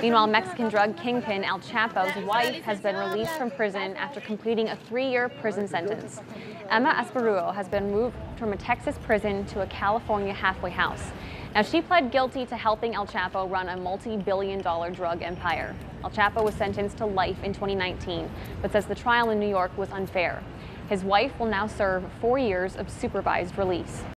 Meanwhile, Mexican drug kingpin El Chapo's wife has been released from prison after completing a 3-year prison sentence. Emma Aispuro has been moved from a Texas prison to a California halfway house. Now, she pled guilty to helping El Chapo run a multi-billion-dollar drug empire. El Chapo was sentenced to life in 2019, but says the trial in New York was unfair. His wife will now serve 4 years of supervised release.